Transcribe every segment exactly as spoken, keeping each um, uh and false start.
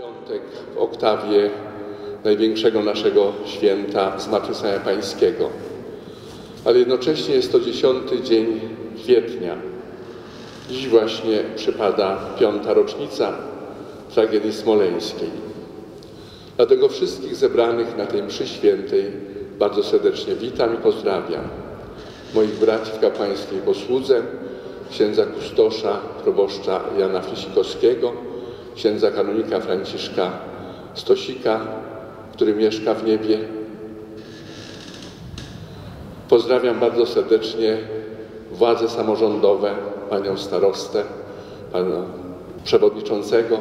Piątek w oktawie największego naszego święta Zmartwychwstania Pańskiego. Ale jednocześnie jest to dziesiąty dzień kwietnia. Dziś właśnie przypada piąta rocznica tragedii smoleńskiej. Dlatego wszystkich zebranych na tej mszy świętej bardzo serdecznie witam i pozdrawiam. Moich braci w kapłańskiej posłudze, księdza kustosza, proboszcza Jana Fisikowskiego, księdza kanonika Franciszka Stosika, który mieszka w niebie. Pozdrawiam bardzo serdecznie władze samorządowe, panią starostę, pana przewodniczącego,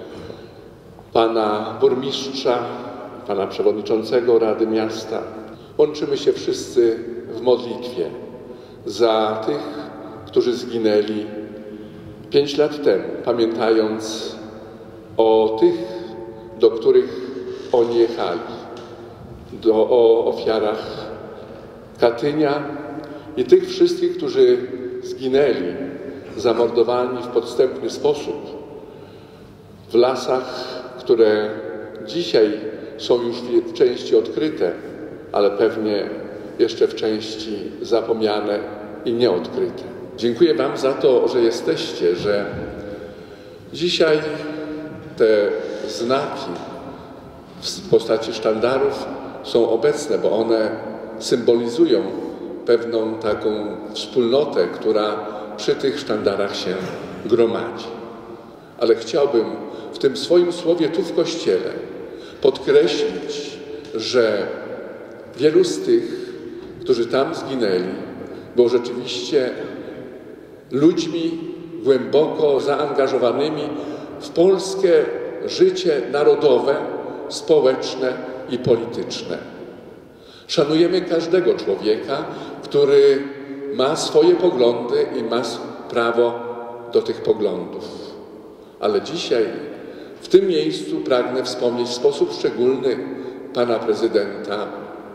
pana burmistrza, pana przewodniczącego Rady Miasta. Łączymy się wszyscy w modlitwie za tych, którzy zginęli pięć lat temu, pamiętając o tych, do których oni jechali, do, o ofiarach Katynia i tych wszystkich, którzy zginęli, zamordowani w podstępny sposób w lasach, które dzisiaj są już w części odkryte, ale pewnie jeszcze w części zapomniane i nieodkryte. Dziękuję Wam za to, że jesteście, że dzisiaj te znaki w postaci sztandarów są obecne, bo one symbolizują pewną taką wspólnotę, która przy tych sztandarach się gromadzi. Ale chciałbym w tym swoim słowie tu w Kościele podkreślić, że wielu z tych, którzy tam zginęli, było rzeczywiście ludźmi głęboko zaangażowanymi w polskie życie narodowe, społeczne i polityczne. Szanujemy każdego człowieka, który ma swoje poglądy i ma prawo do tych poglądów. Ale dzisiaj w tym miejscu pragnę wspomnieć w sposób szczególny pana prezydenta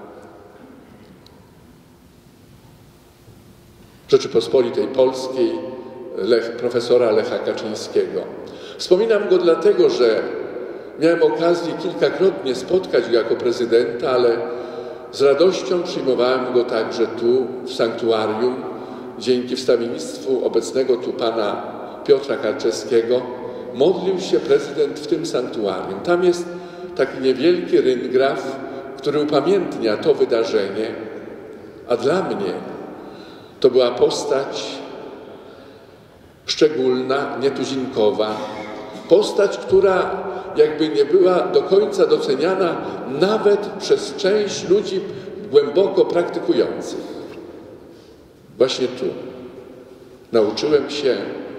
Rzeczypospolitej Polskiej, Lech, profesora Lecha Kaczyńskiego. Wspominam go dlatego, że miałem okazję kilkakrotnie spotkać go jako prezydenta, ale z radością przyjmowałem go także tu w sanktuarium. Dzięki wstawiennictwu obecnego tu pana Piotra Karczewskiego modlił się prezydent w tym sanktuarium. Tam jest taki niewielki ryngraf, który upamiętnia to wydarzenie, a dla mnie to była postać szczególna, nietuzinkowa, postać, która jakby nie była do końca doceniana nawet przez część ludzi głęboko praktykujących. Właśnie tu nauczyłem się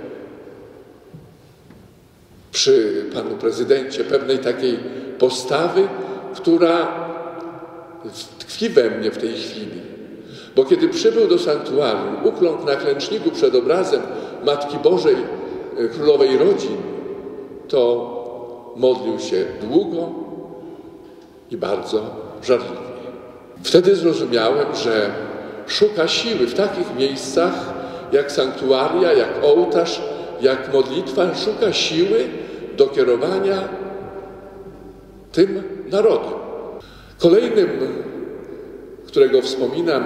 przy panu prezydencie pewnej takiej postawy, która tkwi we mnie w tej chwili. Bo kiedy przybył do sanktuarium, ukląkł na klęczniku przed obrazem Matki Bożej, Królowej Rodzin, to modlił się długo i bardzo żarliwie. Wtedy zrozumiałem, że szuka siły w takich miejscach jak sanktuaria, jak ołtarz, jak modlitwa, szuka siły do kierowania tym narodem. Kolejnym, którego wspominam,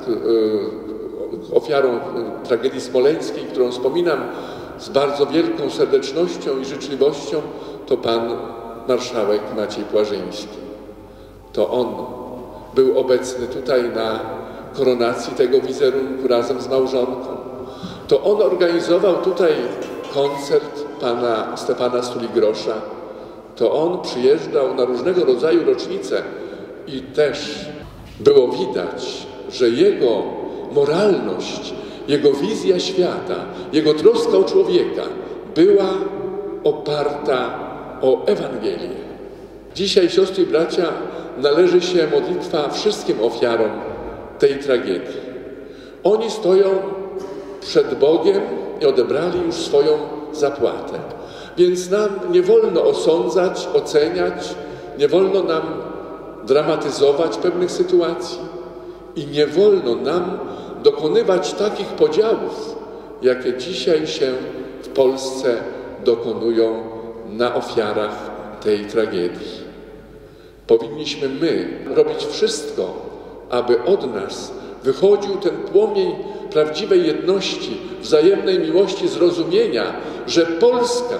ofiarą tragedii smoleńskiej, którą wspominam z bardzo wielką serdecznością i życzliwością, to pan marszałek Maciej Płażyński. To on był obecny tutaj na koronacji tego wizerunku razem z małżonką. To on organizował tutaj koncert pana Stefana Stuligrosza. To on przyjeżdżał na różnego rodzaju rocznice i też było widać, że jego moralność, jego wizja świata, jego troska o człowieka była oparta o Ewangelię. Dzisiaj, siostry i bracia, należy się modlitwa wszystkim ofiarom tej tragedii. Oni stoją przed Bogiem i odebrali już swoją zapłatę. Więc nam nie wolno osądzać, oceniać, nie wolno nam dramatyzować pewnych sytuacji i nie wolno nam dokonywać takich podziałów, jakie dzisiaj się w Polsce dokonują na ofiarach tej tragedii. Powinniśmy my robić wszystko, aby od nas wychodził ten płomień prawdziwej jedności, wzajemnej miłości, zrozumienia, że Polska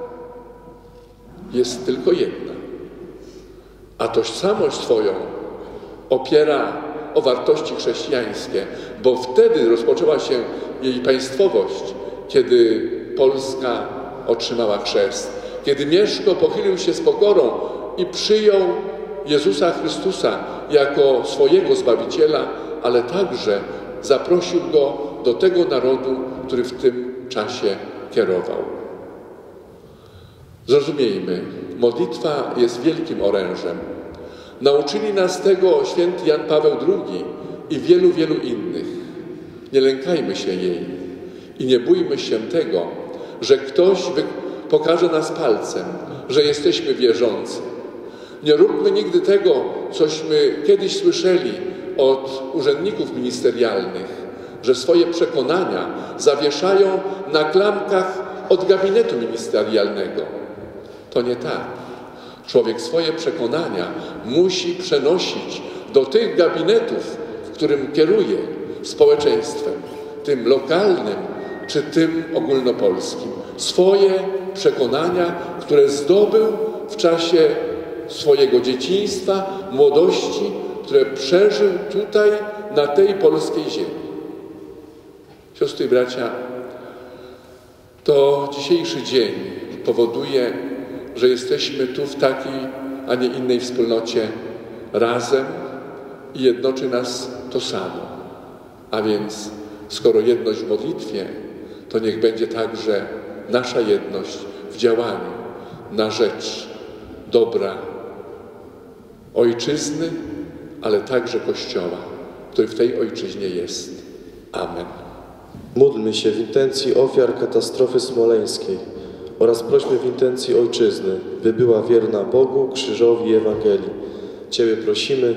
jest tylko jedna, a tożsamość swoją opiera o wartości chrześcijańskie, bo wtedy rozpoczęła się jej państwowość, kiedy Polska otrzymała chrzest, kiedy Mieszko pochylił się z pokorą i przyjął Jezusa Chrystusa jako swojego Zbawiciela, ale także zaprosił Go do tego narodu, który w tym czasie kierował. Zrozumiejmy, modlitwa jest wielkim orężem. Nauczyli nas tego święty Jan Paweł drugi i wielu, wielu innych. Nie lękajmy się jej i nie bójmy się tego, że ktoś pokaże nas palcem, że jesteśmy wierzący. Nie róbmy nigdy tego, cośmy kiedyś słyszeli od urzędników ministerialnych, że swoje przekonania zawieszają na klamkach od gabinetu ministerialnego. To nie tak. Człowiek swoje przekonania musi przenosić do tych gabinetów, w którym kieruje społeczeństwem, tym lokalnym czy tym ogólnopolskim. Swoje przekonania, które zdobył w czasie swojego dzieciństwa, młodości, które przeżył tutaj, na tej polskiej ziemi. Siostry i bracia, to dzisiejszy dzień powoduje, że jesteśmy tu w takiej, a nie innej wspólnocie razem i jednoczy nas to samo. A więc, skoro jedność w modlitwie, to niech będzie także nasza jedność w działaniu na rzecz dobra Ojczyzny, ale także Kościoła, który w tej Ojczyźnie jest. Amen. Módlmy się w intencji ofiar katastrofy smoleńskiej oraz prośmy w intencji Ojczyzny, by była wierna Bogu, krzyżowi i Ewangelii. Ciebie prosimy.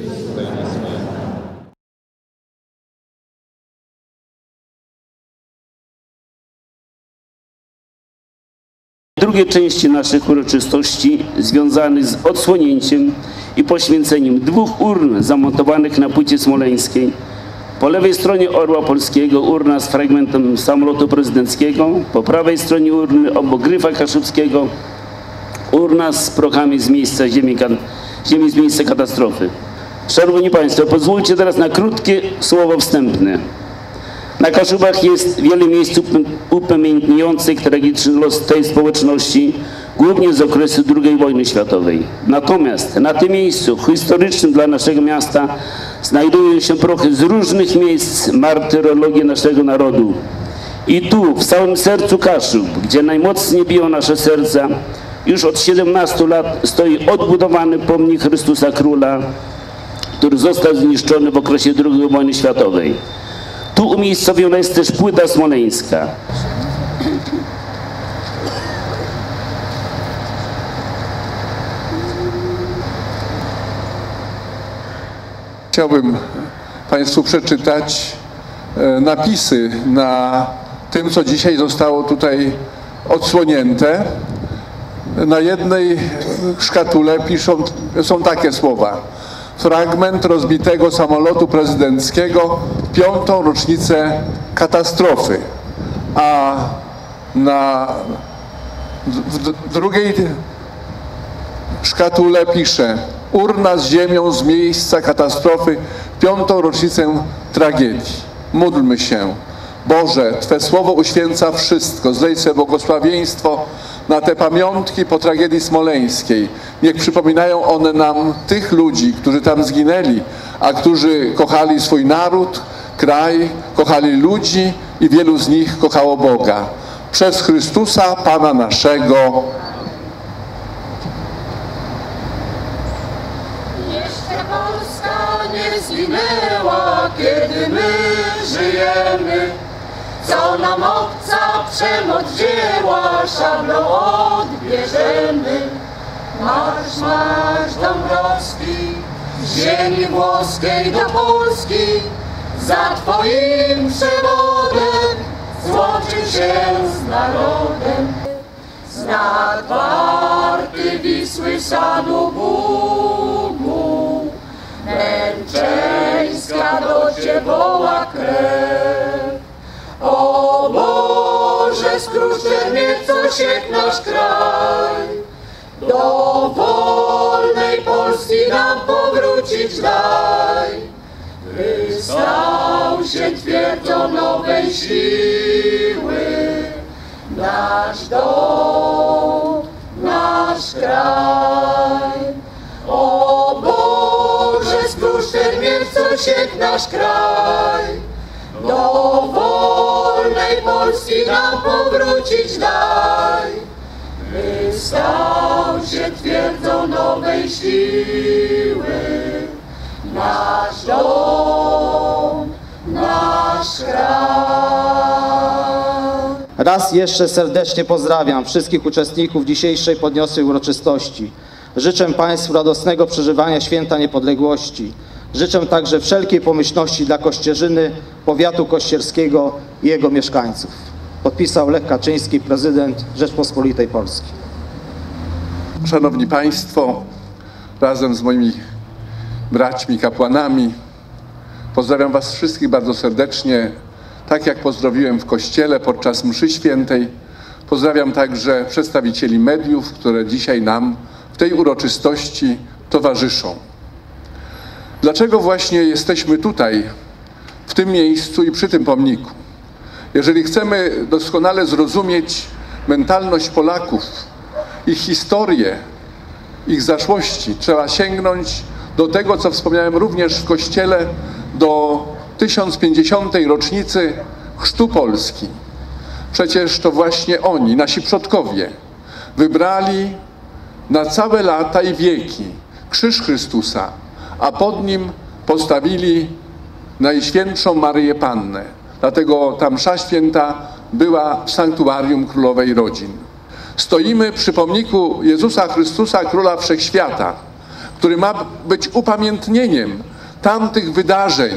Drugiej części naszych uroczystości związanych z odsłonięciem i poświęceniem dwóch urn zamontowanych na płycie smoleńskiej. Po lewej stronie orła polskiego urna z fragmentem samolotu prezydenckiego, po prawej stronie urny obok gryfa kaszubskiego urna z prochami z miejsca ziemi, ziemi z miejsca katastrofy. Szanowni Państwo, pozwólcie teraz na krótkie słowo wstępne. Na Kaszubach jest wiele miejsc upamiętniających tragiczny los tej społeczności, głównie z okresu drugiej wojny światowej. Natomiast na tym miejscu historycznym dla naszego miasta znajdują się prochy z różnych miejsc martyrologii naszego narodu. I tu, w samym sercu Kaszub, gdzie najmocniej biją nasze serca, już od siedemnastu lat stoi odbudowany pomnik Chrystusa Króla, który został zniszczony w okresie drugiej wojny światowej. Tu umiejscowiona jest też płyta smoleńska. Chciałbym Państwu przeczytać napisy na tym, co dzisiaj zostało tutaj odsłonięte. Na jednej szkatule piszą, są takie słowa: fragment rozbitego samolotu prezydenckiego w piątą rocznicę katastrofy. A na w drugiej szkatule pisze: urna z ziemią z miejsca katastrofy w piątą rocznicę tragedii. Módlmy się. Boże, Twe słowo uświęca wszystko. Zlej sobie błogosławieństwo na te pamiątki po tragedii smoleńskiej. Niech przypominają one nam tych ludzi, którzy tam zginęli, a którzy kochali swój naród, kraj, kochali ludzi i wielu z nich kochało Boga. Przez Chrystusa, Pana naszego. Jeszcze Polska nie zginęła, kiedy my żyjemy. Co nam obca przemoc wzięła, szablą odbierzemy. Marsz, marsz Dąbrowski, z ziemi włoskiej do Polski, za Twoim przewodem złączył się z narodem. Znak warty słyszano Bogu, męczeńska do Ciebie woła krew. O Boże, skruszy mnie, co się nasz kraj, do wolnej Polski nam powrócić daj. Wystał się twierdzą nowej siły, nasz dom, nasz kraj. O Boże, skrusz ten miecz, co siek nasz kraj, do wolnej Polski nam powrócić daj. Wystał się twierdzą nowej siły, nasz dom, nasz kraj. Raz jeszcze serdecznie pozdrawiam wszystkich uczestników dzisiejszej podniosłej uroczystości. Życzę Państwu radosnego przeżywania Święta Niepodległości. Życzę także wszelkiej pomyślności dla Kościerzyny, powiatu kościerskiego i jego mieszkańców. Podpisał Lech Kaczyński, prezydent Rzeczpospolitej Polskiej. Szanowni Państwo, razem z moimi braćmi, kapłanami, pozdrawiam Was wszystkich bardzo serdecznie, tak jak pozdrowiłem w Kościele podczas mszy świętej. Pozdrawiam także przedstawicieli mediów, które dzisiaj nam w tej uroczystości towarzyszą. Dlaczego właśnie jesteśmy tutaj, w tym miejscu i przy tym pomniku? Jeżeli chcemy doskonale zrozumieć mentalność Polaków, ich historię, ich zaszłości, trzeba sięgnąć do tego, co wspomniałem również w Kościele, do tysiąc pięćdziesiątej rocznicy Chrztu Polski. Przecież to właśnie oni, nasi przodkowie, wybrali na całe lata i wieki krzyż Chrystusa, a pod nim postawili Najświętszą Maryję Pannę. Dlatego ta msza święta była w sanktuarium Królowej Rodzin. Stoimy przy pomniku Jezusa Chrystusa, Króla Wszechświata, który ma być upamiętnieniem tamtych wydarzeń.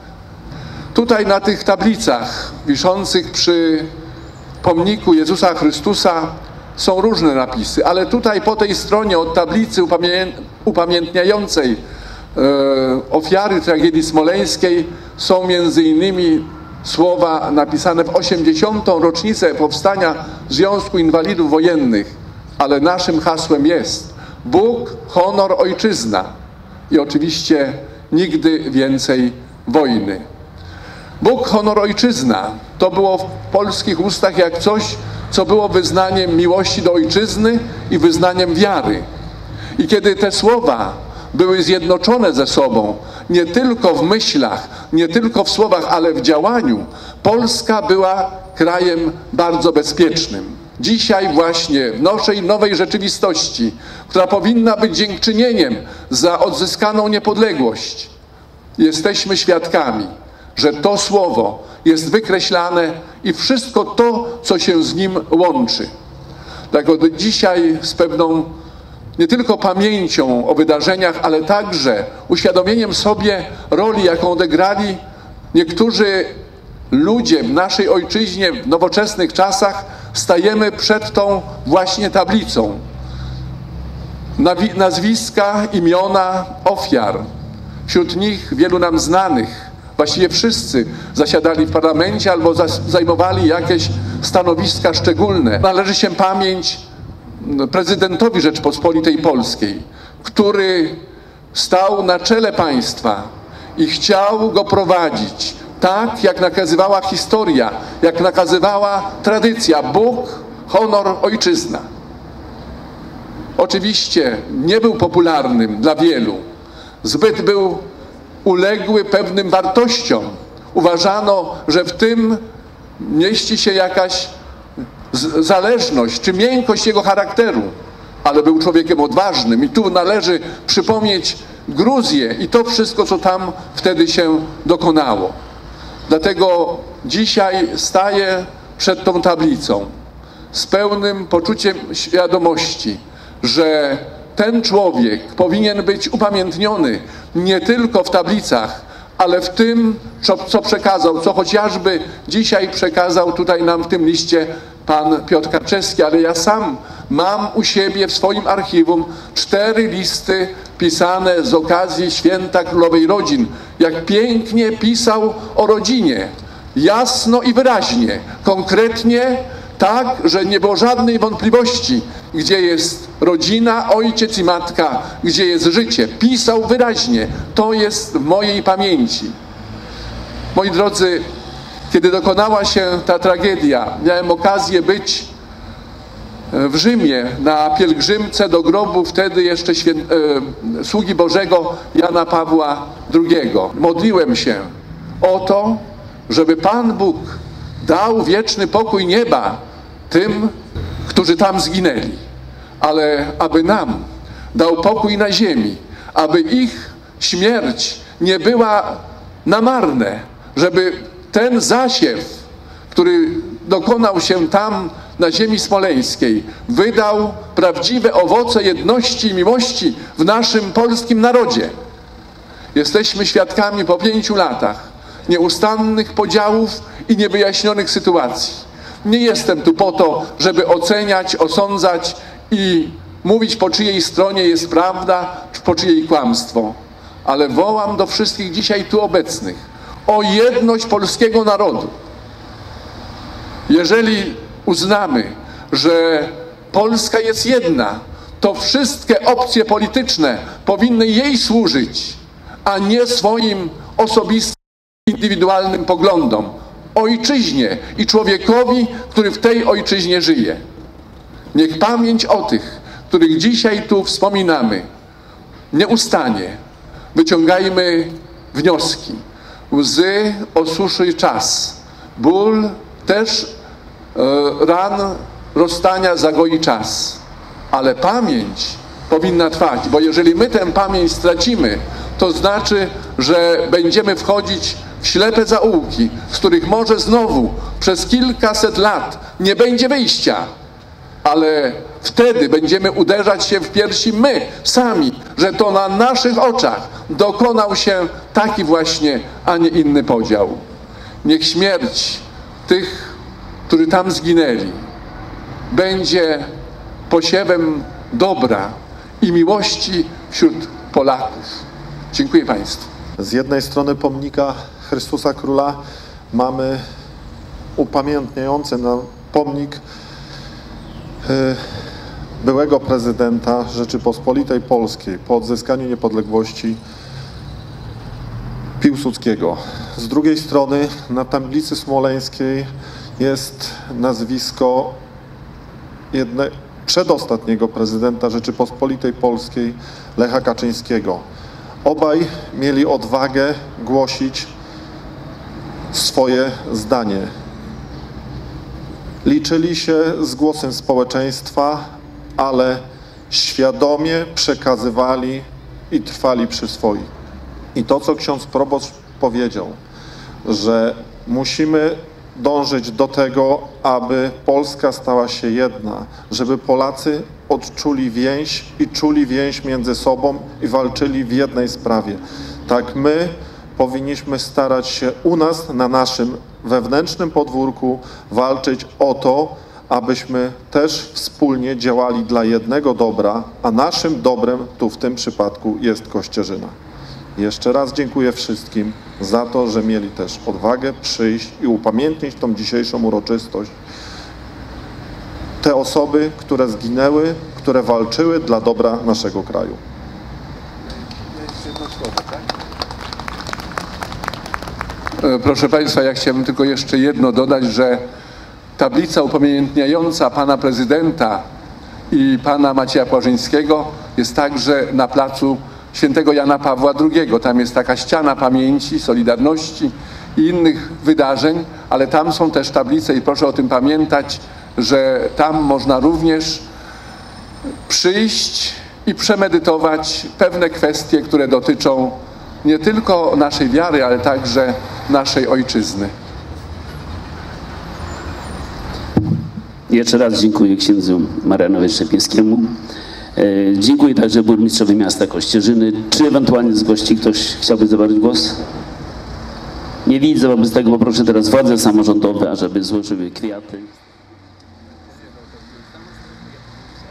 Tutaj na tych tablicach wiszących przy pomniku Jezusa Chrystusa są różne napisy, ale tutaj po tej stronie od tablicy upamię upamiętniającej e, ofiary tragedii smoleńskiej są między innymi słowa napisane w osiemdziesiątą rocznicę powstania Związku Inwalidów Wojennych, ale naszym hasłem jest Bóg, honor, ojczyzna i oczywiście nigdy więcej wojny. Bóg, honor, ojczyzna to było w polskich ustach jak coś, co było wyznaniem miłości do ojczyzny i wyznaniem wiary. I kiedy te słowa były zjednoczone ze sobą, nie tylko w myślach, nie tylko w słowach, ale w działaniu, Polska była krajem bardzo bezpiecznym. Dzisiaj właśnie w naszej nowej rzeczywistości, która powinna być dziękczynieniem za odzyskaną niepodległość, jesteśmy świadkami, że to słowo jest wykreślane i wszystko to, co się z nim łączy. Dlatego dzisiaj z pewną nie tylko pamięcią o wydarzeniach, ale także uświadomieniem sobie roli, jaką odegrali niektórzy ludzie w naszej ojczyźnie w nowoczesnych czasach, stajemy przed tą właśnie tablicą. Nazwiska, imiona ofiar. Wśród nich wielu nam znanych. Właściwie wszyscy zasiadali w parlamencie albo zajmowali jakieś stanowiska szczególne. Należy się pamięć prezydentowi Rzeczpospolitej Polskiej, który stał na czele państwa i chciał go prowadzić tak, jak nakazywała historia, jak nakazywała tradycja. Bóg, honor, ojczyzna. Oczywiście nie był popularnym dla wielu. Zbyt był uległy pewnym wartościom. Uważano, że w tym mieści się jakaś zależność czy miękkość jego charakteru, ale był człowiekiem odważnym i tu należy przypomnieć Gruzję i to wszystko, co tam wtedy się dokonało. Dlatego dzisiaj staję przed tą tablicą z pełnym poczuciem świadomości, że ten człowiek powinien być upamiętniony nie tylko w tablicach, ale w tym, co, co przekazał, co chociażby dzisiaj przekazał tutaj nam w tym liście pan Piotr Karczewski, ale ja sam mam u siebie w swoim archiwum cztery listy pisane z okazji Święta Królowej Rodzin. Jak pięknie pisał o rodzinie, jasno i wyraźnie, konkretnie, tak, że nie było żadnej wątpliwości, gdzie jest rodzina, ojciec i matka, gdzie jest życie. Pisał wyraźnie. To jest w mojej pamięci. Moi drodzy, kiedy dokonała się ta tragedia, miałem okazję być w Rzymie na pielgrzymce do grobu wtedy jeszcze świę... e, sługi Bożego Jana Pawła drugiego. Modliłem się o to, żeby Pan Bóg dał wieczny pokój nieba tym, którzy tam zginęli, ale aby nam dał pokój na ziemi, aby ich śmierć nie była na marne, żeby ten zasiew, który dokonał się tam na ziemi smoleńskiej, wydał prawdziwe owoce jedności i miłości w naszym polskim narodzie. Jesteśmy świadkami po pięciu latach nieustannych podziałów i niewyjaśnionych sytuacji. Nie jestem tu po to, żeby oceniać, osądzać i mówić, po czyjej stronie jest prawda, czy po czyjej kłamstwo. Ale wołam do wszystkich dzisiaj tu obecnych o jedność polskiego narodu. Jeżeli uznamy, że Polska jest jedna, to wszystkie opcje polityczne powinny jej służyć, a nie swoim osobistym, indywidualnym poglądom, ojczyźnie i człowiekowi, który w tej ojczyźnie żyje. Niech pamięć o tych, których dzisiaj tu wspominamy, nie ustanie. Wyciągajmy wnioski. Łzy osuszy czas. Ból też e, ran rozstania zagoi czas. Ale pamięć powinna trwać, bo jeżeli my tę pamięć stracimy, to znaczy, że będziemy wchodzić w ślepe zaułki, z których może znowu przez kilkaset lat nie będzie wyjścia, ale wtedy będziemy uderzać się w piersi my sami, że to na naszych oczach dokonał się taki właśnie, a nie inny podział. Niech śmierć tych, którzy tam zginęli, będzie posiewem dobra i miłości wśród Polaków. Dziękuję Państwu. Z jednej strony pomnika Chrystusa Króla mamy upamiętniający nam pomnik byłego prezydenta Rzeczypospolitej Polskiej po odzyskaniu niepodległości Piłsudskiego. Z drugiej strony na tablicy smoleńskiej jest nazwisko jedne, przedostatniego prezydenta Rzeczypospolitej Polskiej, Lecha Kaczyńskiego. Obaj mieli odwagę głosić swoje zdanie. Liczyli się z głosem społeczeństwa, ale świadomie przekazywali i trwali przy swoich. I to, co ksiądz proboszcz powiedział, że musimy dążyć do tego, aby Polska stała się jedna, żeby Polacy odczuli więź i czuli więź między sobą i walczyli w jednej sprawie. Tak my powinniśmy starać się u nas, na naszym wewnętrznym podwórku, walczyć o to, abyśmy też wspólnie działali dla jednego dobra, a naszym dobrem tu w tym przypadku jest Kościerzyna. Jeszcze raz dziękuję wszystkim za to, że mieli też odwagę przyjść i upamiętnić tą dzisiejszą uroczystość. Te osoby, które zginęły, które walczyły dla dobra naszego kraju. Proszę Państwa, ja chciałbym tylko jeszcze jedno dodać, że tablica upamiętniająca pana prezydenta i pana Macieja Płażyńskiego jest także na placu Świętego Jana Pawła drugiego. Tam jest taka ściana pamięci, solidarności i innych wydarzeń, ale tam są też tablice i proszę o tym pamiętać, że tam można również przyjść i przemedytować pewne kwestie, które dotyczą nie tylko naszej wiary, ale także naszej ojczyzny. Jeszcze raz dziękuję księdzu Marianowi Szczepińskiemu. E, dziękuję także burmistrzowi miasta Kościerzyny. Czy ewentualnie z gości ktoś chciałby zabrać głos? Nie widzę, wobec tego poproszę teraz władze samorządowe, ażeby złożyły kwiaty.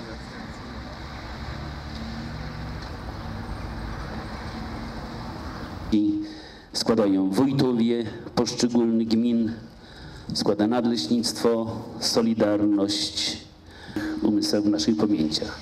składają wójtowie poszczególnych gmin, składa Nadleśnictwo, Solidarność, umysł w naszych pamięciach.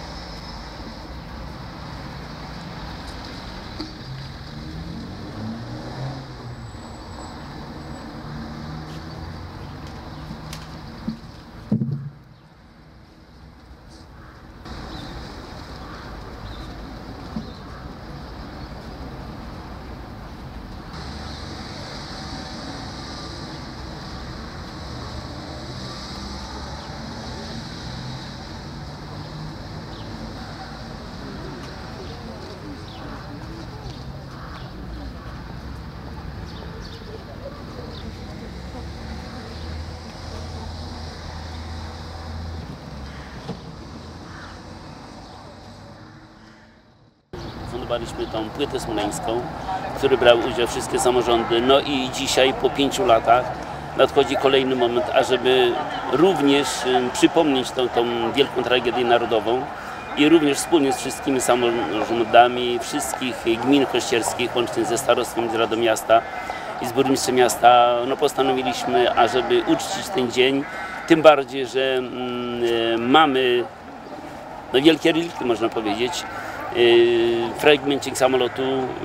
Fundowaliśmy tą płytę smoleńską, w której brały udział wszystkie samorządy. No i dzisiaj po pięciu latach nadchodzi kolejny moment, ażeby również przypomnieć tą, tą wielką tragedię narodową i również wspólnie z wszystkimi samorządami wszystkich gmin kościerskich, łącznie ze starostwem z Rady Miasta i z burmistrzem miasta, no postanowiliśmy, ażeby uczcić ten dzień, tym bardziej, że mm, mamy no, wielkie relikty, można powiedzieć. Fragmencik samolotu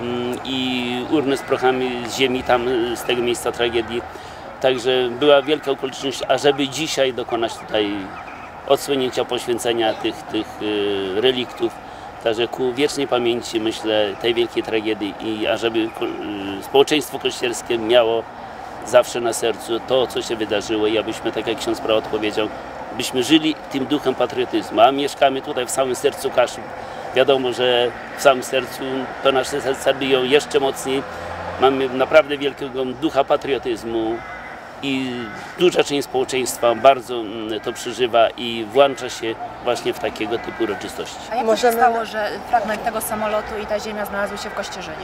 i urnę z prochami z ziemi tam z tego miejsca tragedii. Także była wielka okoliczność, ażeby dzisiaj dokonać tutaj odsłonięcia, poświęcenia tych, tych reliktów. Także ku wiecznej pamięci, myślę, tej wielkiej tragedii i ażeby społeczeństwo kościerskie miało zawsze na sercu to, co się wydarzyło i abyśmy, tak jak ksiądz prałat powiedział, byśmy żyli tym duchem patriotyzmu, a mieszkamy tutaj w samym sercu Kaszub. Wiadomo, że w samym sercu to nasze serca biją jeszcze mocniej. Mamy naprawdę wielkiego ducha patriotyzmu i duża część społeczeństwa bardzo to przeżywa i włącza się właśnie w takiego typu uroczystości. A jak to się stało, że fragment tego samolotu i ta ziemia znalazły się w Kościerzynie?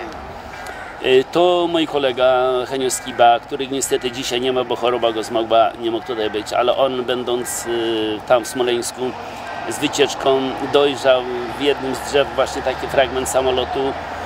To mój kolega Henio Skiba, który niestety dzisiaj nie ma, bo choroba go zmogła, nie mógł tutaj być, ale on będąc tam w Smoleńsku z wycieczką dojrzał w jednym z drzew właśnie taki fragment samolotu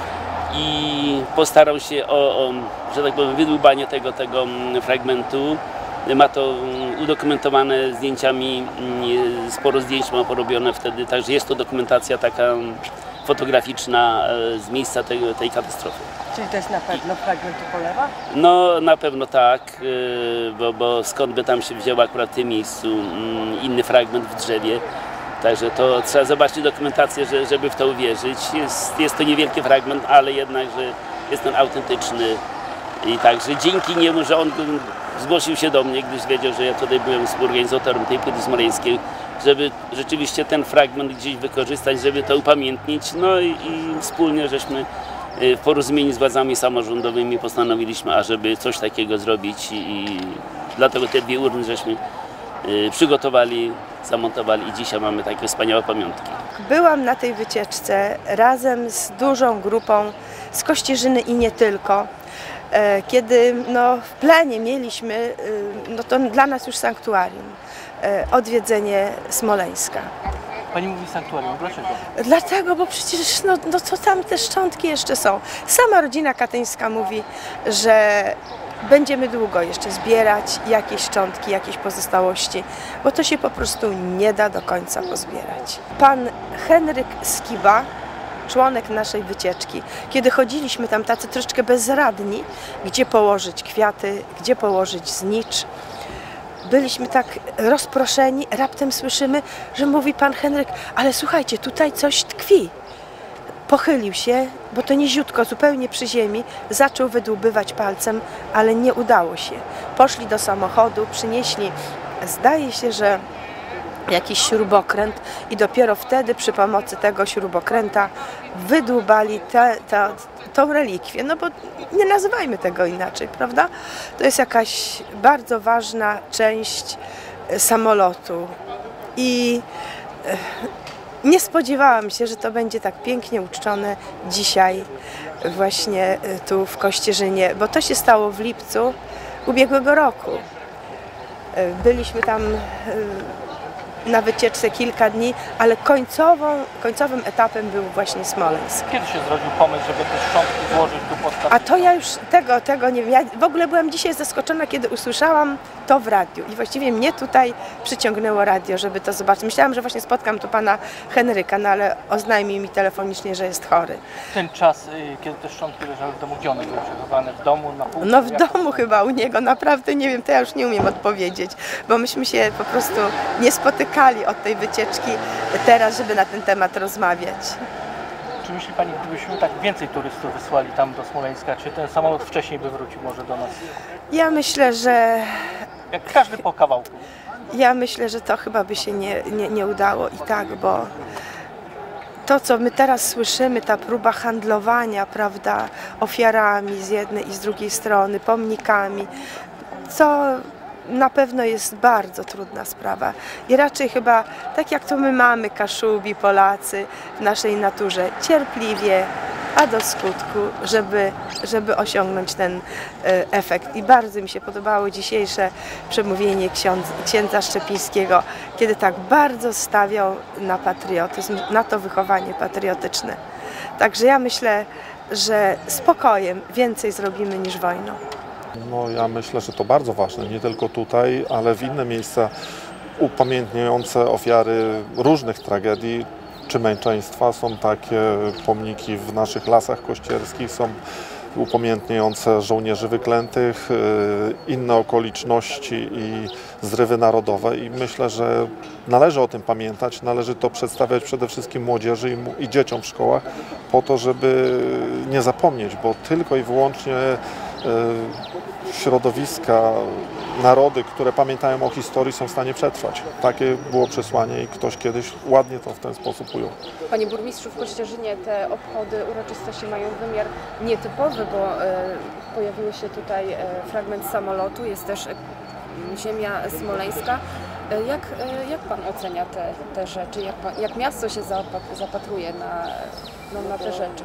i postarał się o, o że tak powiem, wydłubanie tego, tego fragmentu. Ma to udokumentowane zdjęciami, sporo zdjęć ma porobione wtedy, także jest to dokumentacja taka fotograficzna z miejsca tej, tej katastrofy. Czyli to jest na pewno fragment Tupolewa? No na pewno tak, bo, bo skąd by tam się wziął akurat w tym miejscu inny fragment w drzewie. Także to trzeba zobaczyć dokumentację, że, żeby w to uwierzyć. Jest, jest to niewielki fragment, ale jednak, że jest on autentyczny. I także dzięki niemu, że on zgłosił się do mnie, gdyż wiedział, że ja tutaj byłem współorganizatorem tej płyty smoleńskiej, żeby rzeczywiście ten fragment gdzieś wykorzystać, żeby to upamiętnić. No i, i wspólnie żeśmy w porozumieniu z władzami samorządowymi postanowiliśmy, ażeby coś takiego zrobić i dlatego te dwie urny żeśmy przygotowali, zamontowali i dzisiaj mamy takie wspaniałe pamiątki. Byłam na tej wycieczce razem z dużą grupą z Kościerzyny i nie tylko. Kiedy no, w planie mieliśmy, no to dla nas już sanktuarium, odwiedzenie Smoleńska. Pani mówi sanktuarium, dlaczego? Dlatego, bo przecież no, no to tam te szczątki jeszcze są. Sama rodzina katyńska mówi, że będziemy długo jeszcze zbierać jakieś szczątki, jakieś pozostałości, bo to się po prostu nie da do końca pozbierać. Pan Henryk Skiba, członek naszej wycieczki, kiedy chodziliśmy tam tacy troszeczkę bezradni, gdzie położyć kwiaty, gdzie położyć znicz, byliśmy tak rozproszeni, raptem słyszymy, że mówi pan Henryk, ale słuchajcie, tutaj coś tkwi. Pochylił się, bo to niziutko, zupełnie przy ziemi, zaczął wydłubywać palcem, ale nie udało się. Poszli do samochodu, przynieśli, zdaje się, że jakiś śrubokręt i dopiero wtedy przy pomocy tego śrubokręta wydłubali te, te, tą relikwię, no bo nie nazywajmy tego inaczej, prawda? To jest jakaś bardzo ważna część samolotu i nie spodziewałam się, że to będzie tak pięknie uczczone dzisiaj właśnie tu w Kościerzynie, bo to się stało w lipcu ubiegłego roku. Byliśmy tam na wycieczce kilka dni, ale końcową, końcowym etapem był właśnie Smoleńsk. Kiedy się zrodził pomysł, żeby te szczątki złożyć tu podstaw? A to ja już tego, tego nie wiem. Ja w ogóle byłam dzisiaj zaskoczona, kiedy usłyszałam to w radiu. I właściwie mnie tutaj przyciągnęło radio, żeby to zobaczyć. Myślałam, że właśnie spotkam tu pana Henryka, no ale oznajmił mi telefonicznie, że jest chory. Ten czas, kiedy te szczątki leżały w domu, gdzie one były przechowane? W domu, na półce? No w domu chyba u niego, naprawdę nie wiem, to ja już nie umiem odpowiedzieć, bo myśmy się po prostu nie spotykali od tej wycieczki teraz, żeby na ten temat rozmawiać. Czy myśli pani, gdybyśmy tak więcej turystów wysłali tam do Smoleńska, czy ten samolot wcześniej by wrócił może do nas? Ja myślę, że... Jak każdy po kawałku. Ja myślę, że to chyba by się nie, nie, nie udało i tak, bo to, co my teraz słyszymy, ta próba handlowania, prawda, ofiarami z jednej i z drugiej strony, pomnikami, co na pewno jest bardzo trudna sprawa. I raczej chyba, tak jak to my mamy, Kaszubi, Polacy, w naszej naturze, cierpliwie, a do skutku, żeby, żeby osiągnąć ten efekt. I bardzo mi się podobało dzisiejsze przemówienie ksiądz, księdza Szczepińskiego, kiedy tak bardzo stawiał na patriotyzm, na to wychowanie patriotyczne. Także ja myślę, że spokojem więcej zrobimy niż wojną. No, ja myślę, że to bardzo ważne, nie tylko tutaj, ale w inne miejsca upamiętniające ofiary różnych tragedii czy męczeństwa. Są takie pomniki w naszych lasach kościerskich, są upamiętniające żołnierzy wyklętych, inne okoliczności i zrywy narodowe i myślę, że należy o tym pamiętać, należy to przedstawiać przede wszystkim młodzieży i, i dzieciom w szkołach po to, żeby nie zapomnieć, bo tylko i wyłącznie środowiska, narody, które pamiętają o historii, są w stanie przetrwać. Takie było przesłanie i ktoś kiedyś ładnie to w ten sposób ujął. Panie burmistrzu, w Kościerzynie te obchody uroczystości mają wymiar nietypowy, bo e, pojawił się tutaj e, fragment samolotu, jest też e, ziemia smoleńska. E, jak, e, jak Pan ocenia te, te rzeczy? Jak, pan, jak miasto się zapatruje na, no, na te rzeczy?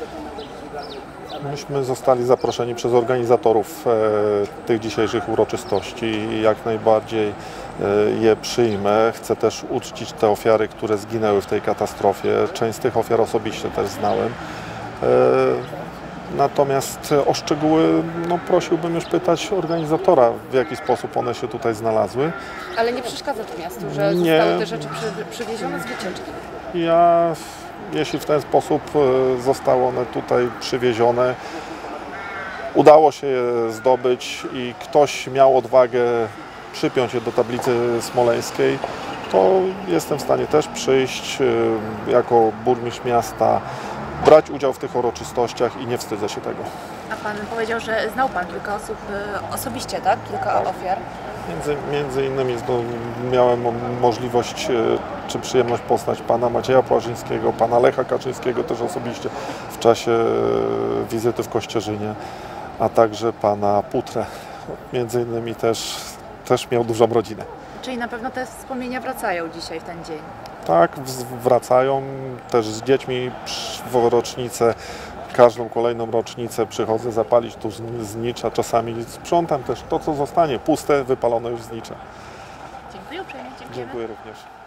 Myśmy zostali zaproszeni przez organizatorów e, tych dzisiejszych uroczystości i jak najbardziej e, je przyjmę. Chcę też uczcić te ofiary, które zginęły w tej katastrofie. Część z tych ofiar osobiście też znałem. E, natomiast o szczegóły no, prosiłbym już pytać organizatora, w jaki sposób one się tutaj znalazły. Ale nie przeszkadza to miastu, że nie. zostały te rzeczy przy, przywiezione z wycieczki? Ja... Jeśli w ten sposób zostały one tutaj przywiezione, udało się je zdobyć i ktoś miał odwagę przypiąć je do tablicy smoleńskiej, to jestem w stanie też przyjść jako burmistrz miasta, brać udział w tych uroczystościach i nie wstydzę się tego. A Pan powiedział, że znał Pan kilka osób osobiście, tak? Kilka ofiar? Między, między innymi miałem możliwość czy przyjemność poznać pana Macieja Płażyńskiego, pana Lecha Kaczyńskiego też osobiście w czasie wizyty w Kościerzynie, a także pana Putrę. Między innymi też, też miał dużą rodzinę. Czyli na pewno te wspomnienia wracają dzisiaj w ten dzień? Tak, wracają też z dziećmi w rocznicę. Każdą kolejną rocznicę przychodzę zapalić tu znicza, czasami sprzątam też to, co zostanie puste, wypalone już znicza. Dziękuję uprzejmie. Dziękuję również.